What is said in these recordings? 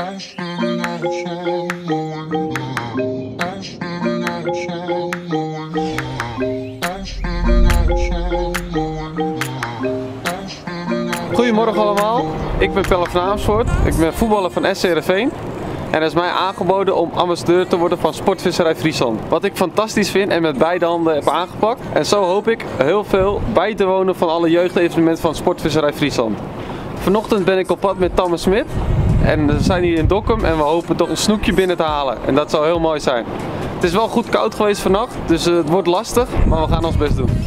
Goedemorgen allemaal, ik ben Pelle van Amersfoort, ik ben voetballer van SC Heerenveen. En er is mij aangeboden om ambassadeur te worden van Sportvisserij Friesland. Wat ik fantastisch vind en met beide handen heb aangepakt. En zo hoop ik heel veel bij te wonen van alle jeugdevenementen van Sportvisserij Friesland. Vanochtend ben ik op pad met Tam en Smit. En we zijn hier in Dokkum en we hopen toch een snoekje binnen te halen. En dat zou heel mooi zijn. Het is wel goed koud geweest vannacht, dus het wordt lastig, maar we gaan ons best doen.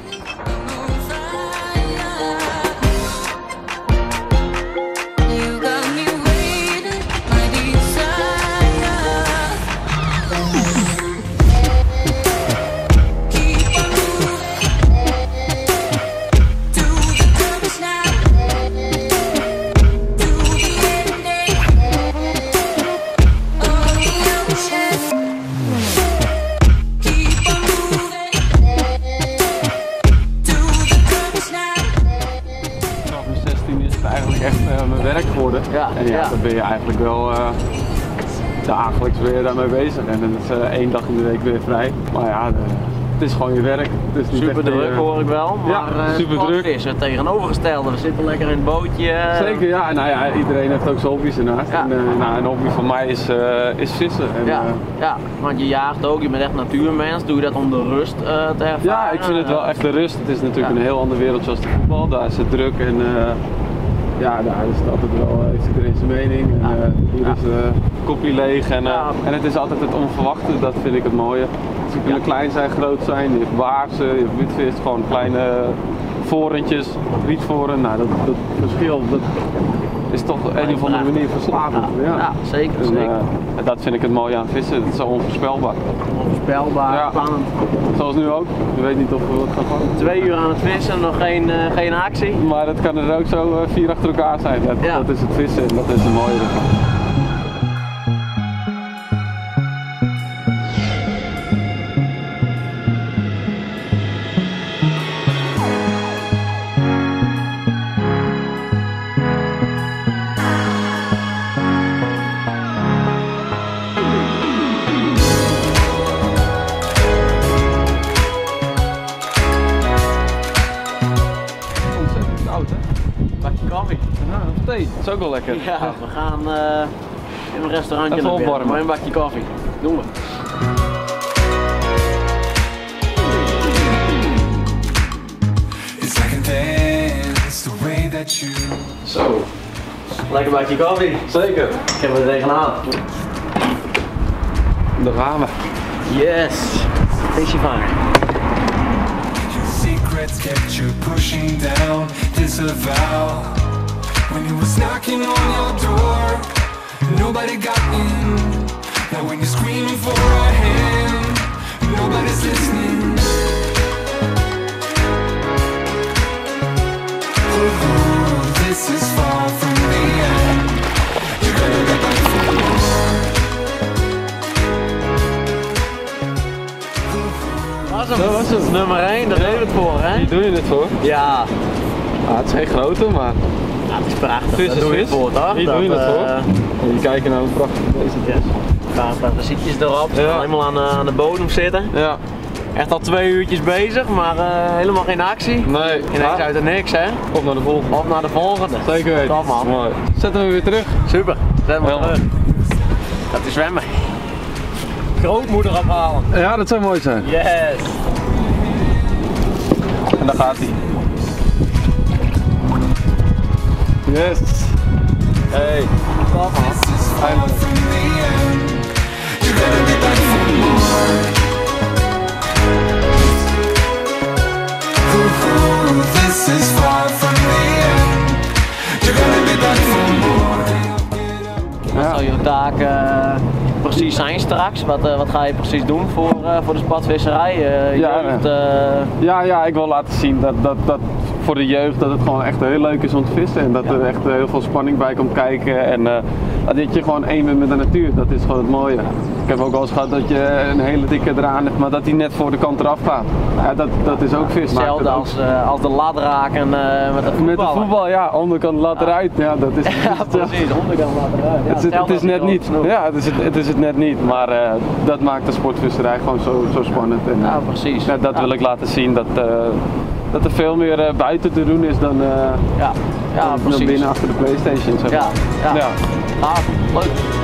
Eigenlijk echt mijn werk geworden. Ja, en ja, dan ben je eigenlijk wel dagelijks weer daarmee bezig. En dan is 1 dag in de week weer vrij. Maar ja, het is gewoon je werk. Het is niet super druk hoor ik wel, maar ja, super druk. Is het tegenovergestelde. We zitten lekker in het bootje. Zeker, ja. Nou ja, iedereen heeft ook zijn hobby's ernaast. Ja. En een hobby van mij is vissen. En, ja, want je jaagt ook, je bent echt natuurmens. Doe je dat om de rust te ervaren? Ja, ik vind het wel echt de rust. Het is natuurlijk een heel andere wereld zoals de voetbal. Daar is het druk en ja, daar is het altijd wel, heeft iedereen zijn mening. En, hier is kopje leeg en het is altijd het onverwachte, dat vind ik het mooie. Ze kunnen klein zijn, groot zijn, je hebt baarsen, je hebt witvis, gewoon kleine vorentjes, rietvoren. Nou, dat verschil dat is toch op een of andere manier verslavend. Ja, zeker. En dat vind ik het mooie aan vissen, het is zo onvoorspelbaar. Onvoorspelbaar, spannend. Zoals nu ook, je weet niet of we wat gaan vangen. 2 uur aan het vissen, nog geen actie. Maar het kan er ook zo 4 achter elkaar zijn, dat is het vissen en dat is het mooie ervan. Bakje koffie. Ja, of thee. Dat is ook wel lekker. Ja, we gaan in een restaurantje even opwarmen. Maar een bakje koffie. Doen we. Zo. Lekker bakje koffie. Zeker. Ik heb er tegenaan. Daar gaan we. Yes. Visjevanger. Kept you pushing down, disavow. When he was knocking on your door, nobody got in. Now when you're screaming for a hand, nobody's listening. Oh, this is far from the end. You're gonna be back for more. Dat was het. Nummer 1, daar deden we het voor, hè? Hier doe je het voor? Ja. Het is geen grote, maar Ja, het is prachtig. vis Daar is doe je vis. het voor, toch? Hier doe je het voor. En je kijkt naar een prachtige beest. Gaat de zietjes erop, helemaal aan de bodem zitten. Ja. Echt al 2 uurtjes bezig, maar helemaal geen actie. Nee. Ineens uit er niks, hè? Op naar de volgende. Op naar de volgende. Zeker weten. Top, man. Mooi. Zetten we weer terug. Super, zet maar terug. Dat is zwemmen. Grootmoeder ophalen. Ja, dat zou mooi zijn. Yes. En daar gaat hij. Yes. Hey. Top, man. Eindelijk. This is far from the end. You're gonna be back for more. Wat zal je taak precies zijn straks? Wat ga je precies doen voor de spatvisserij? Ja, ik wil laten zien dat voor de jeugd dat het gewoon echt heel leuk is om te vissen. En dat er echt heel veel spanning bij komt kijken. En dat je gewoon één bent met de natuur, dat is gewoon het mooie. Ik heb ook wel eens gehad dat je een hele dikke draan hebt, maar dat die net voor de kant eraf gaat. Ja, dat is ook vis. Hetzelfde als de lat raken met het voetbal. Met de voetbal, ja, onderkant laat eruit. Ja, dat is ja, precies, onderkant laat eruit. Ja, het is net niet. Ja, het is het net niet, maar dat maakt de sportvisserij gewoon zo spannend. En, ja, precies. Dat wil ik laten zien, dat er veel meer buiten te doen is dan, dan binnen achter de PlayStation. Zeg. Ja. Ah, leuk.